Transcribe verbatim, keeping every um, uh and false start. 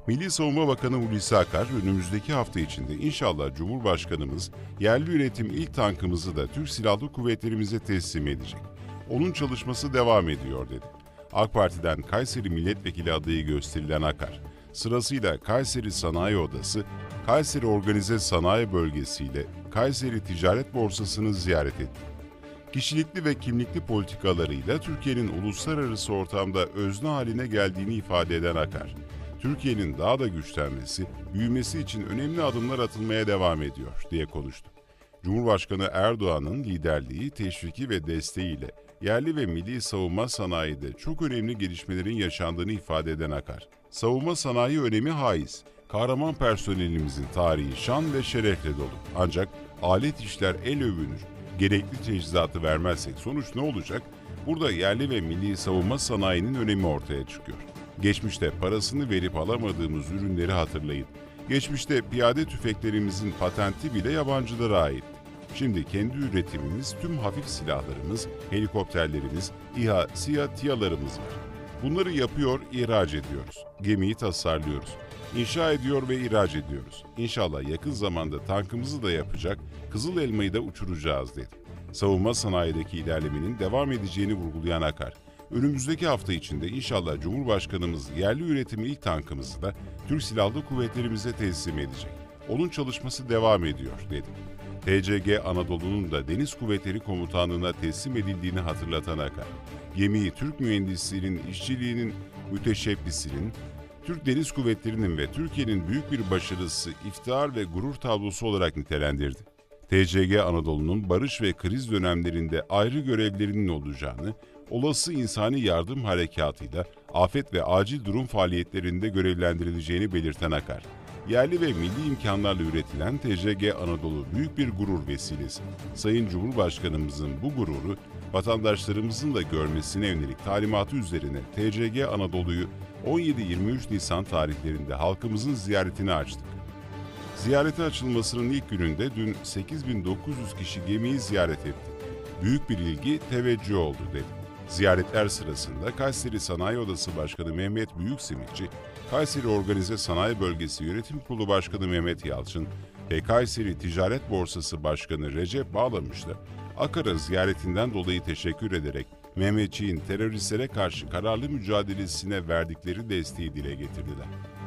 Milli Savunma Bakanı Hulusi Akar, önümüzdeki hafta içinde inşallah Cumhurbaşkanımız yerli üretim ilk tankımızı da Türk Silahlı Kuvvetlerimize teslim edecek. Onun çalışması devam ediyor dedi. AK Parti'den Kayseri Milletvekili adayı gösterilen Akar, sırasıyla Kayseri Sanayi Odası, Kayseri Organize Sanayi Bölgesi ile Kayseri Ticaret Borsası'nı ziyaret etti. Kişilikli ve kimlikli politikalarıyla Türkiye'nin uluslararası ortamda özne haline geldiğini ifade eden Akar, Türkiye'nin daha da güçlenmesi, büyümesi için önemli adımlar atılmaya devam ediyor diye konuştu. Cumhurbaşkanı Erdoğan'ın liderliği, teşviki ve desteğiyle yerli ve milli savunma sanayide çok önemli gelişmelerin yaşandığını ifade eden Akar, savunma sanayi önemi haiz, kahraman personelimizin tarihi şan ve şerefle dolu. Ancak alet işler el övünür, gerekli teçhizatı vermezsek sonuç ne olacak? Burada yerli ve milli savunma sanayinin önemi ortaya çıkıyor. Geçmişte parasını verip alamadığımız ürünleri hatırlayın. Geçmişte piyade tüfeklerimizin patenti bile yabancılara aitti. Şimdi kendi üretimimiz, tüm hafif silahlarımız, helikopterlerimiz, İHA, SİHA, TİHA'larımız var. Bunları yapıyor, ihraç ediyoruz. Gemiyi tasarlıyoruz. İnşa ediyor ve ihraç ediyoruz. İnşallah yakın zamanda tankımızı da yapacak, Kızıl Elma'yı da uçuracağız dedi. Savunma sanayideki ilerlemenin devam edeceğini vurgulayan Akar, önümüzdeki hafta içinde inşallah Cumhurbaşkanımız yerli üretimi ilk tankımızı da Türk Silahlı Kuvvetlerimize teslim edecek. Onun çalışması devam ediyor dedi. T C G Anadolu'nun da Deniz Kuvvetleri Komutanlığı'na teslim edildiğini hatırlatan Akar, gemiyi Türk mühendisliğinin, işçiliğinin, müteşebbisinin, Türk Deniz Kuvvetleri'nin ve Türkiye'nin büyük bir başarısı, iftihar ve gurur tablosu olarak nitelendirdi. T C G Anadolu'nun barış ve kriz dönemlerinde ayrı görevlerinin olacağını, olası insani yardım harekatıyla afet ve acil durum faaliyetlerinde görevlendirileceğini belirten Akar, yerli ve milli imkanlarla üretilen T C G Anadolu büyük bir gurur vesilesi. Sayın Cumhurbaşkanımızın bu gururu, vatandaşlarımızın da görmesine yönelik talimatı üzerine T C G Anadolu'yu on yedi yirmi üç Nisan tarihlerinde halkımızın ziyaretine açtık. Ziyarete açılmasının ilk gününde dün sekiz bin dokuz yüz kişi gemiyi ziyaret etti. Büyük bir ilgi, teveccüh oldu dedi. Ziyaretler sırasında Kayseri Sanayi Odası Başkanı Mehmet Büyüksimitçi, Kayseri Organize Sanayi Bölgesi Yönetim Kurulu Başkanı Mehmet Yalçın ve Kayseri Ticaret Borsası Başkanı Recep Bağlamış da Akar'a ziyaretinden dolayı teşekkür ederek Mehmetçiğin teröristlere karşı kararlı mücadelesine verdikleri desteği dile getirdiler.